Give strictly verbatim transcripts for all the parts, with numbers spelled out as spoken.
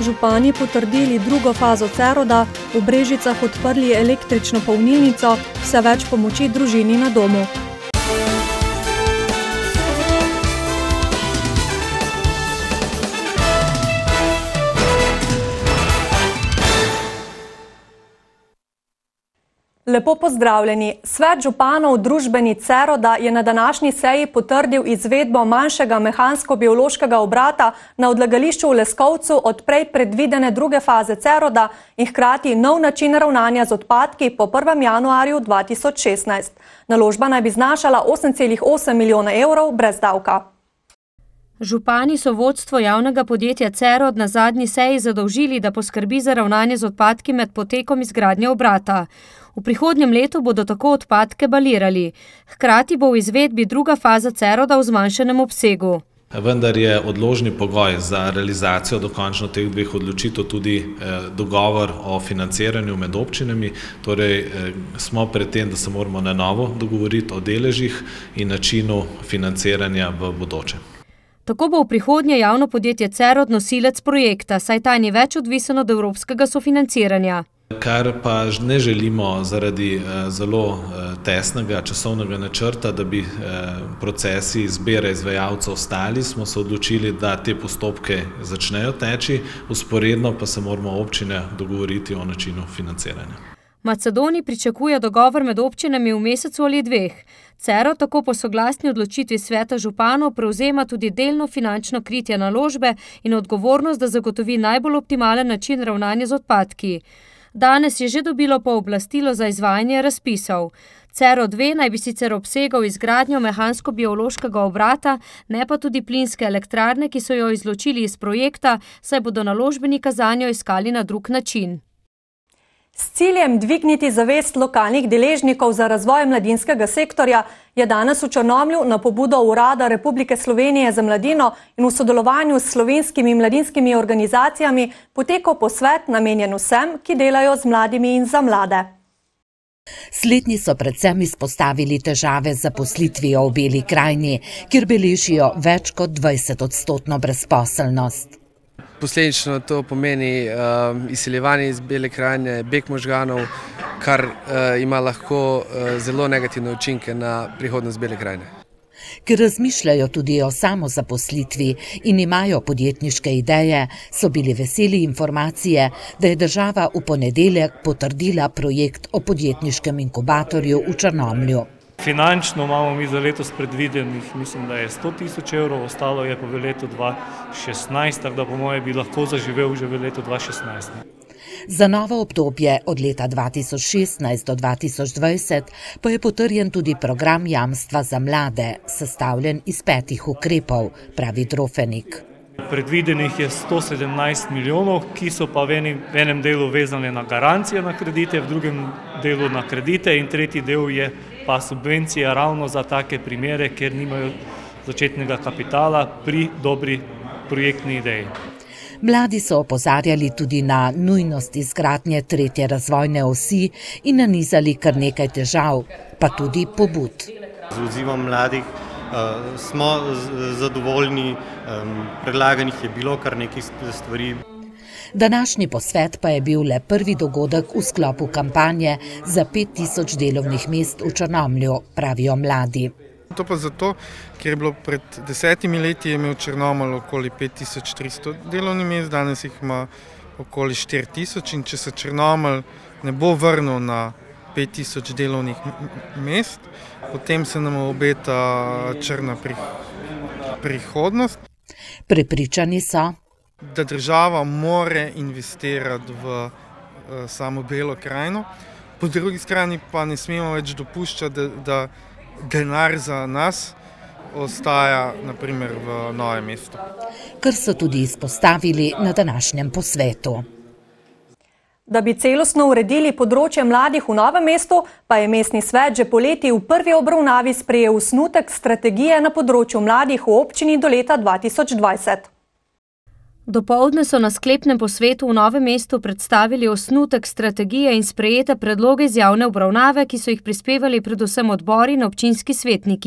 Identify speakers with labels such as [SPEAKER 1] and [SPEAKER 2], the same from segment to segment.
[SPEAKER 1] Župani potrdili drugo fazo Ceroda, v Brežicah odprli električno polnilnico, vse več pomoči družini na domu. Lepo pozdravljeni. Svet županov družbeni Ceroda je na današnji seji potrdil izvedbo manjšega mehansko-biološkega obrata na odlagališču v Leskovcu od prej predvidene druge faze Ceroda in hkrati nov način ravnanja z odpadki po prvem januarju dva tisoč šestnajst. Naložba naj bi znašala osem celih osem milijona evrov brez davka.
[SPEAKER 2] Župani so vodstvo javnega podjetja Cerod na zadnji seji zadolžili, da poskrbi za ravnanje z odpadki med potekom izgradnje obrata. V prihodnjem letu bodo tako odpadke balirali. Hkrati bo v izvedbi druga faza Ceroda v zmanjšanem obsegu.
[SPEAKER 3] Vendar je odložni pogoj za realizacijo dokončno teh dveh odločitev tudi eh, dogovor o financiranju med občinami. Torej eh, smo pred tem, da se moramo na novo dogovoriti o deležih in načinu financiranja v bodoče.
[SPEAKER 2] Tako bo v prihodnje javno podjetje Cerod nosilec projekta, saj ta ni več odvisen od evropskega sofinanciranja.
[SPEAKER 3] Kar pa ne želimo zaradi eh, zelo eh, tesnega časovnega načrta, da bi eh, procesi izbire izvajalcev ostali, smo se odločili, da te postopke začnejo teči, vzporedno pa se moramo občine dogovoriti o načinu financiranja.
[SPEAKER 2] Macedoni pričakuje dogovor med občinami v mesecu ali dveh. Cerod tako po soglasni odločitvi sveta županov prevzema tudi delno finančno kritje naložbe in odgovornost, da zagotovi najbolj optimalen način ravnanja z odpadki. Danes je že dobilo pooblastilo za izvajanje razpisov. Cerod dve naj bi sicer obsegal izgradnjo mehansko-biološkega obrata, ne pa tudi plinske elektrarne, ki so jo izločili iz projekta, saj bodo naložbeniki zanjo iskali na drug način.
[SPEAKER 1] S ciljem dvigniti zavest lokalnih deležnikov za razvoj mladinskega sektorja je danes v Črnomlju na pobudo Urada Republike Slovenije za mladino in v sodelovanju s slovenskimi mladinskimi organizacijami potekal posvet namenjen vsem, ki delajo z mladimi in za mlade.
[SPEAKER 4] Slednji so predvsem izpostavili težave z zaposlitvijo v Beli krajini, kjer beležijo več kot dvajset odstotno brezposelnost.
[SPEAKER 5] Posledično to pomeni uh, izseljevanje iz Bele krajine, beg možganov, kar uh, ima lahko uh, zelo negativne učinke na prihodnost Bele krajine.
[SPEAKER 4] Ker razmišljajo tudi o samozaposlitvi in imajo podjetniške ideje, so bili veseli informacije, da je država v ponedeljek potrdila projekt o podjetniškem inkubatorju v Črnomlju.
[SPEAKER 6] Finančno imamo mi za letos predvidenih, mislim, da je sto tisoč evrov, ostalo je pa v letu dva tisoč šestnajst, tako da po moje bi lahko zaživel že v letu dva tisoč šestnajst.
[SPEAKER 4] Za novo obdobje od leta dva tisoč šestnajst do dva tisoč dvajset pa je potrjen tudi program jamstva za mlade, sestavljen iz petih ukrepov, pravi Drofenik.
[SPEAKER 6] Predvidenih je sto sedemnajst milijonov, ki so pa v enem, v enem delu vezane na garancije na kredite, v drugem delu na kredite in tretji del je pa subvencija ravno za take primere, ker nimajo začetnega kapitala pri dobri projektni ideji.
[SPEAKER 4] Mladi so opozarjali tudi na nujnost izgradnje tretje razvojne osi in nanizali kar nekaj težav, pa tudi pobud.
[SPEAKER 7] Z odzivom mladih uh, smo zadovoljni, um, predlaganih je bilo kar nekaj stvari.
[SPEAKER 4] Današnji posvet pa je bil le prvi dogodek v sklopu kampanje za pet tisoč delovnih mest v Črnomlju, pravijo mladi.
[SPEAKER 8] To pa zato, ker je bilo pred desetimi leti je imel Črnomelj okoli pet tisoč tristo delovnih mest, danes jih ima okoli štiri tisoč in če se Črnomelj ne bo vrnil na pet tisoč delovnih mest, potem se nam obeta črna prihodnost.
[SPEAKER 4] Prepričani so,
[SPEAKER 8] da država more investirati v uh, samo Belo krajino, po drugi strani pa ne smemo več dopuščati, da, da denar za nas ostaja naprimer v Novem mestu.
[SPEAKER 4] Kar so tudi izpostavili na današnjem posvetu.
[SPEAKER 1] Da bi celostno uredili področje mladih v Novem mestu, pa je mestni svet že poleti v prvi obravnavi sprejel osnutek strategije na področju mladih v občini do leta dva tisoč dvajset.
[SPEAKER 2] Dopoldne so na sklepnem posvetu v Novem mestu predstavili osnutek strategije in sprejete predloge iz javne obravnave, ki so jih prispevali predvsem odbori in občinski svetniki.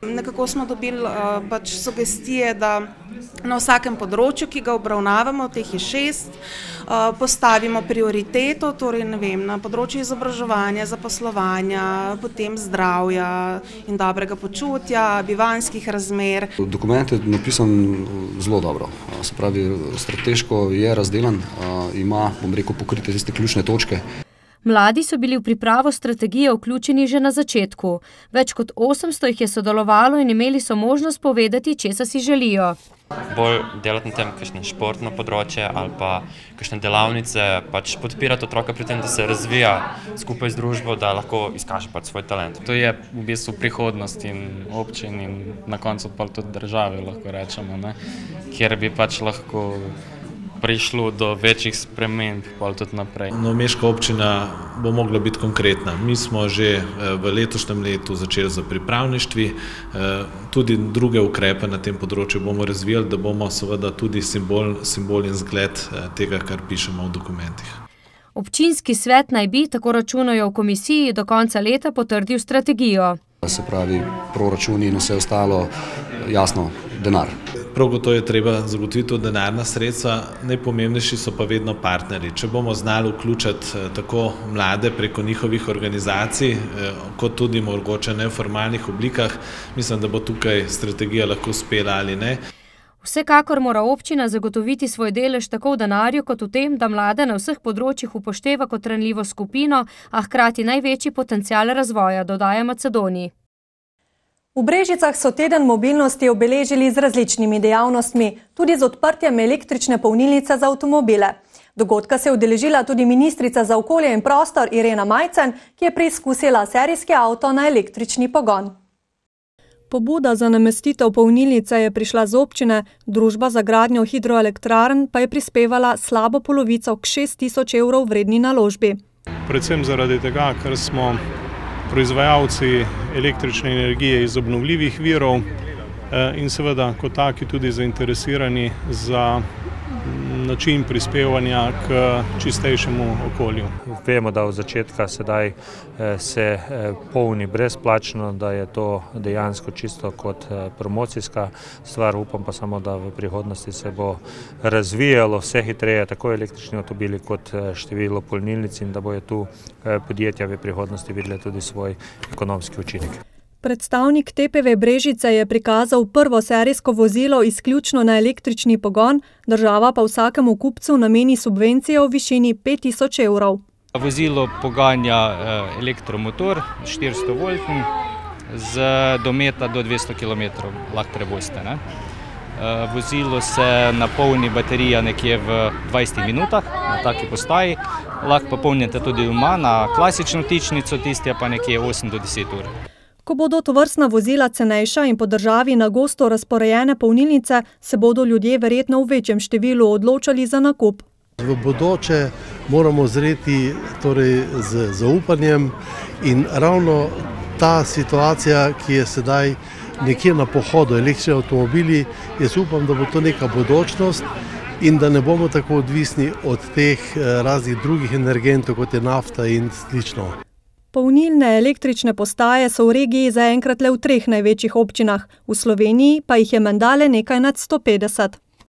[SPEAKER 9] Nekako smo dobili uh, pač sugestije, da na vsakem področju, ki ga obravnavamo, teh je šest, uh, postavimo prioriteto, torej ne vem, na področju izobraževanja, zaposlovanja, potem zdravja in dobrega počutja, bivanjskih razmer.
[SPEAKER 10] Dokument je napisan zelo dobro, se pravi, strateško je razdelan, ima, bom rekel, pokrite tiste ključne točke.
[SPEAKER 2] Mladi so bili v pripravo strategije vključeni že na začetku. Več kot osemsto jih je sodelovalo in imeli so možnost povedati, česa si želijo.
[SPEAKER 11] Bolj delati na tem, kakšne športno področje ali pa kakšne delavnice, pač podpirati otroka pri tem, da se razvija skupaj z družbo, da lahko izkaže pač svoj talent.
[SPEAKER 12] To je v bistvu prihodnost in občin in na koncu pa tudi države, lahko rečemo, ne? Kjer bi pač lahko prišlo do večjih sprememb, pa tudi naprej.
[SPEAKER 3] Novomeška občina bo mogla biti konkretna. Mi smo že v letošnjem letu začeli z pripravništvi, tudi druge ukrepe na tem področju bomo razvijali, da bomo seveda tudi simbol, simbol in zgled tega, kar pišemo v dokumentih.
[SPEAKER 2] Občinski svet naj bi, tako računajo v komisiji, do konca leta potrdil strategijo.
[SPEAKER 10] Se pravi, proračuni in vse ostalo, jasno, denar.
[SPEAKER 3] Prav gotovo je treba zagotoviti denarna sredstva, najpomembnejši so pa vedno partnerji. Če bomo znali vključiti tako mlade preko njihovih organizacij, kot tudi mogoče neformalnih oblikah, mislim, da bo tukaj strategija lahko uspela ali ne.
[SPEAKER 2] Vsekakor mora občina zagotoviti svoj delež tako v denarju, kot v tem, da mlade na vseh področjih upošteva kot ranljivo skupino, a hkrati največji potencial razvoja, dodaja Macedoniji.
[SPEAKER 1] V Brežicah so teden mobilnosti obeležili z različnimi dejavnostmi, tudi z odprtjem električne polnilnice za avtomobile. Dogodka se je udeležila tudi ministrica za okolje in prostor Irena Majcen, ki je preizkusila serijski avto na električni pogon. Pobuda za namestitev polnilnice je prišla z občine, družba za gradnjo hidroelektrarn pa je prispevala slabo polovico k šest tisoč evrov vredni naložbi.
[SPEAKER 13] Predvsem zaradi tega, ker smo proizvajalci električne energije iz obnovljivih virov in seveda kot taki tudi zainteresirani za način prispevanja k čistejšemu okolju.
[SPEAKER 14] Vemo, da od začetka sedaj se polni brezplačno, da je to dejansko čisto kot promocijska stvar. Upam pa samo, da v prihodnosti se bo razvijalo vse hitreje, tako električni avtomobili kot število polnilnic in da bojo tu podjetja v prihodnosti videli tudi svoj ekonomski učinek.
[SPEAKER 1] Predstavnik T P V Brežice je prikazal prvo serijsko vozilo izključno na električni pogon, država pa vsakemu kupcu nameni subvencijo v višini pet tisoč evrov.
[SPEAKER 15] Vozilo poganja elektromotor štiristo voltni z dometa do dvesto kilometrov lahko prevozite. Vozilo se napolni baterija nekje v dvajsetih minutah na taki postaji, lahko popolnite tudi doma na klasično vtičnico, tistja pa nekje osem do deset ur.
[SPEAKER 1] Ko bodo tovrstna vozila cenejša in po državi na gosto razporejene polnilnice, se bodo ljudje verjetno v večjem številu odločali za nakup.
[SPEAKER 16] V bodoče moramo zreti torej z zaupanjem in ravno ta situacija, ki je sedaj nekje na pohodu, električni avtomobili, jaz upam, da bo to neka bodočnost in da ne bomo tako odvisni od teh raznih drugih energentov, kot je nafta in slično.
[SPEAKER 1] Polnilne električne postaje so v regiji zaenkrat le v treh največjih občinah, v Sloveniji pa jih je menda le nekaj nad sto petdeset.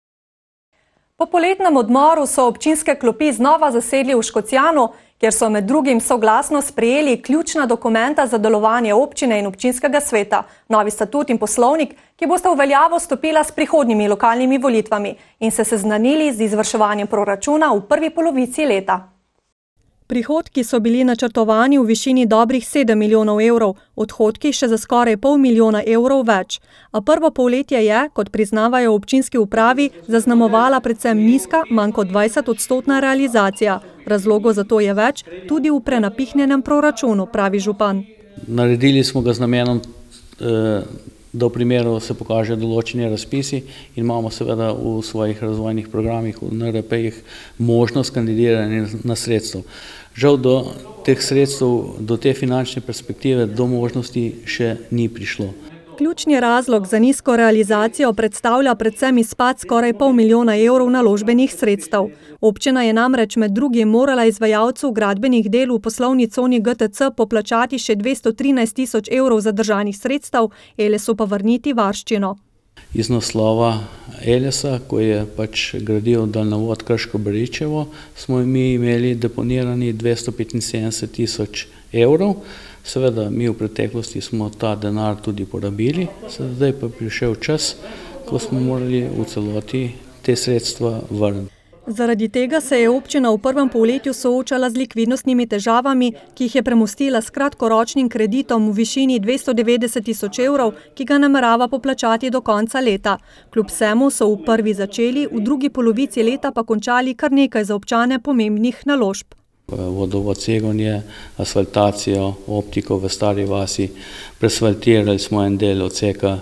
[SPEAKER 1] Po poletnem odmoru so občinske klopi znova zasedli v Škocjanu, kjer so med drugim soglasno sprejeli ključna dokumenta za delovanje občine in občinskega sveta, novi statut in poslovnik, ki bosta v veljavo stopila s prihodnjimi lokalnimi volitvami in se seznanili z izvrševanjem proračuna v prvi polovici leta. Prihodki so bili načrtovani v višini dobrih sedem milijonov evrov, odhodki še za skoraj pol milijona evrov več. A prvo polletje je, kot priznavajo v občinski upravi, zaznamovala predvsem nizka, manj kot dvajset odstotna realizacija. Razlogov za to je več, tudi v prenapihnjenem proračunu, pravi župan.
[SPEAKER 17] Naredili smo ga z namenom, da v primeru se pokažejo določeni razpisi in imamo seveda v svojih razvojnih programih, v N R P-jih, možnost kandidiranja na sredstev. Žal do teh sredstev, do te finančne perspektive, do možnosti še ni prišlo.
[SPEAKER 1] Ključni razlog za nizko realizacijo predstavlja predvsem izpad skoraj pol milijona evrov naložbenih sredstev. Občina je namreč med drugim morala izvajalcu gradbenih del v poslovni coni G T C poplačati še dvesto trinajst tisoč evrov zadržanih sredstev, Elesu pa vrniti varščino.
[SPEAKER 17] Iz naslova Elesa, ko je pač gradil daljnovod Krško-Beričevo, smo mi imeli deponirani dvesto petinsedemdeset tisoč evrov. Seveda, mi v preteklosti smo ta denar tudi porabili, zdaj pa je prišel čas, ko smo morali v celoti te sredstva vrniti.
[SPEAKER 1] Zaradi tega se je občina v prvem polletju soočala z likvidnostnimi težavami, ki jih je premostila s kratkoročnim kreditom v višini dvesto devetdeset tisoč evrov, ki ga namerava poplačati do konca leta. Kljub vsemu so v prvi začeli, v drugi polovici leta pa končali kar nekaj za občane pomembnih naložb.
[SPEAKER 17] Vodovod Segonje, asfaltacijo, optiko v Stari vasi, presfaltirali smo en del odseka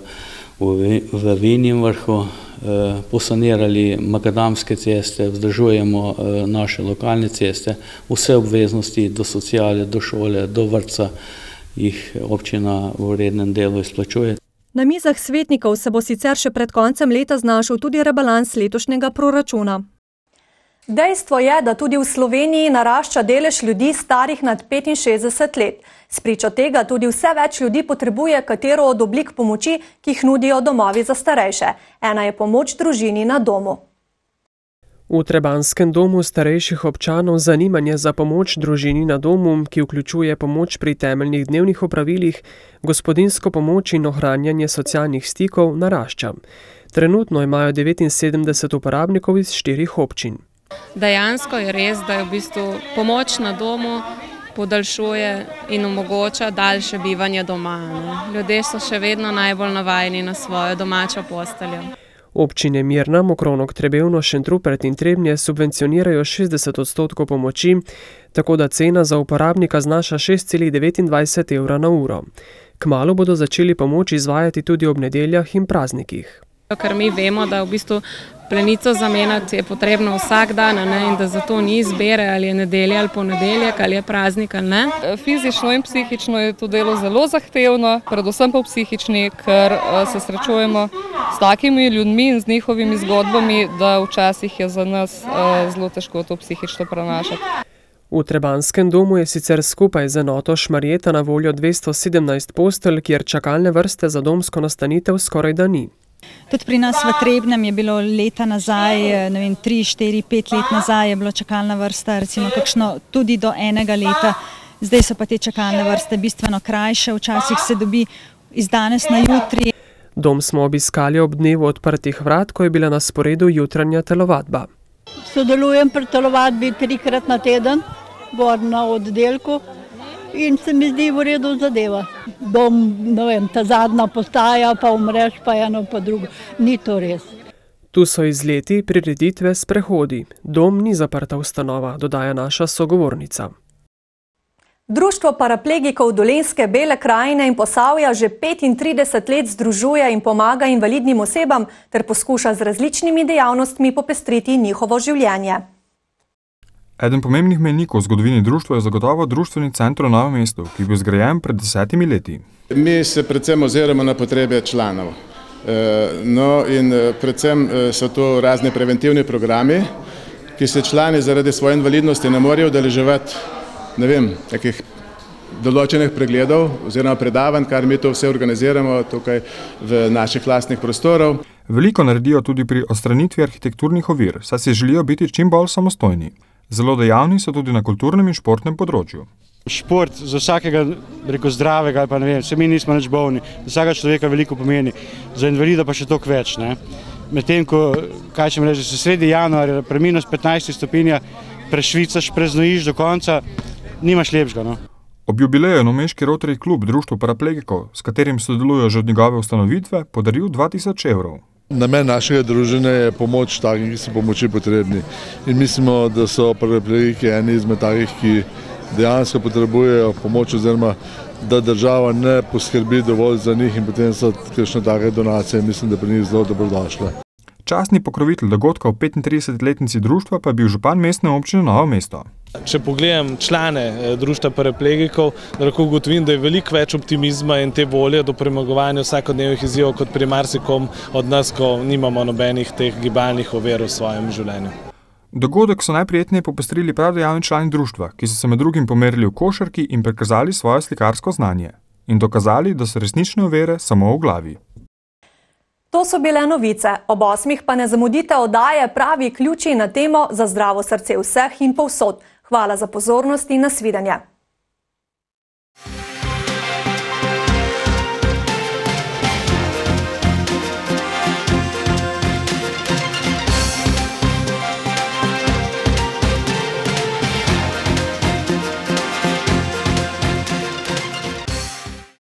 [SPEAKER 17] v Vinjem vrhu, posanirali makadamske ceste, vzdržujemo naše lokalne ceste, vse obveznosti do sociale, do šole, do vrtca jih občina v rednem delu izplačuje.
[SPEAKER 1] Na mizah svetnikov se bo sicer še pred koncem leta znašel tudi rebalans letošnjega proračuna. Dejstvo je, da tudi v Sloveniji narašča delež ljudi starih nad petinšestdeset let. Spričo tega tudi vse več ljudi potrebuje katero od oblik pomoči, ki jih nudijo domovi za starejše. Ena je pomoč družini na domu.
[SPEAKER 18] V Trebanjskem domu starejših občanov zanimanje za pomoč družini na domu, ki vključuje pomoč pri temeljnih dnevnih opravilih, gospodinjsko pomoč in ohranjanje socialnih stikov, narašča. Trenutno imajo devetinsedemdeset uporabnikov iz štirih občin.
[SPEAKER 19] Dejansko je res, da je v bistvu pomoč na domu podaljšuje in omogoča daljše bivanje doma. Ne? Ljudje so še vedno najbolj navajeni na svojo domačo posteljo.
[SPEAKER 18] Občine Mirna, Mokrovno, Trebevno, Šentrupert in Trebnje subvencionirajo šestdeset odstotkov pomoči, tako da cena za uporabnika znaša šest celih devetindvajset evra na uro. Kmalu bodo začeli pomoč izvajati tudi ob nedeljah in praznikih.
[SPEAKER 19] Ker mi vemo, da v bistvu plenico zamenjati je potrebno vsak dan, ne, in da zato ni izbere, ali je nedelja ali ponedeljek, ali je praznik ali ne.
[SPEAKER 20] Fizično in psihično je to delo zelo zahtevno, predvsem pa psihični, ker se srečujemo s takimi ljudmi in z njihovimi zgodbami, da včasih je za nas zelo težko to psihično prenašati.
[SPEAKER 18] V Trebanjskem domu je sicer skupaj z enoto Šmarjeta na voljo dvesto sedemnajst postelj, kjer čakalne vrste za domsko nastanitev skoraj da ni.
[SPEAKER 21] Tudi pri nas v Trebnjem je bilo leta nazaj, ne vem, tri, štiri, pet let nazaj je bilo čakalna vrsta, recimo kakšno tudi do enega leta. Zdaj so pa te čakalne vrste bistveno krajše, včasih se dobi iz danes na jutri.
[SPEAKER 18] Dom smo obiskali ob dnevu odprtih vrat, ko je bila na sporedu jutranja telovadba.
[SPEAKER 22] Sodelujem pri telovadbi trikrat na teden, gor na oddelku. In se mi zdi v redu zadeva. Dom, ne vem, ta zadnja postaja, pa umreš, pa eno pa drugo. Ni to res.
[SPEAKER 18] Tu so izleti, prireditve, sprehodi. Dom ni zaprta ustanova, dodaja naša sogovornica.
[SPEAKER 1] Društvo paraplegikov Dolenjske, Bele krajine in Posavja že petintrideset let združuje in pomaga invalidnim osebam ter poskuša z različnimi dejavnostmi popestriti njihovo življenje.
[SPEAKER 23] Eden pomembnih mejnikov v zgodovini društva je zagotovo društveni center v Novem mestu, ki je bil zgrajen pred desetimi leti.
[SPEAKER 24] Mi se predvsem oziramo na potrebe članov. No in predvsem so to razni preventivni programi, ki se člani zaradi svoje invalidnosti ne morejo udeleževati, ne vem, takih določenih pregledov oziroma predavanj, kar mi to vse organiziramo tukaj v naših lastnih prostorov.
[SPEAKER 23] Veliko naredijo tudi pri odstranitvi arhitekturnih ovir, saj si želijo biti čim bolj samostojni. Zelo dejavni so tudi na kulturnem in športnem področju.
[SPEAKER 25] Šport za vsakega, reko, zdravega, ali pa ne vem, se mi nismo nič bolni, za vsakega človeka veliko pomeni, za invalida pa še toliko več. Ne? Medtem, ko, kaj ćemo reči, se sredi januarja, pre minus petnajst stopinja, prešvicaš, preznojiš do konca, nimaš lepšega. No?
[SPEAKER 23] Ob jubileju je Novomeški Rotary klub društvo paraplegikov, s katerim sodelujo že od njegove ustanovitve, podaril dva tisoč evrov.
[SPEAKER 26] Namen našega druženja je pomoč takih, ki so pomoči potrebni. In mislimo, da so paraplegiki eni izmed takih, ki dejansko potrebujejo pomoč oziroma da država ne poskrbi dovolj za njih in potem so kakšne take donacije, mislim, da pri njih zelo dobrodošle.
[SPEAKER 23] Častni pokrovitelj dogodka v petintridesetletnici društva pa je bil župan mestne občine Novo mesto.
[SPEAKER 3] Če pogledam člane društva paraplegikov, da lahko ugotovim, da je veliko več optimizma in te volje do premagovanja vsakodnevnih izzivov kot pri marsikom od nas, ko nimamo nobenih teh gibalnih ovir v svojem življenju.
[SPEAKER 23] Dogodek so najprijetneje popestrili prav dejavni člani društva, ki so se med drugim pomerili v košarki in prikazali svoje slikarsko znanje. In dokazali, da so resnične ovire samo v glavi.
[SPEAKER 1] To so bile novice. Ob osmih pa ne zamudite oddaje Pravi ključi na temo za zdravo srce vseh in povsod. Hvala za pozornost in nasvidenje.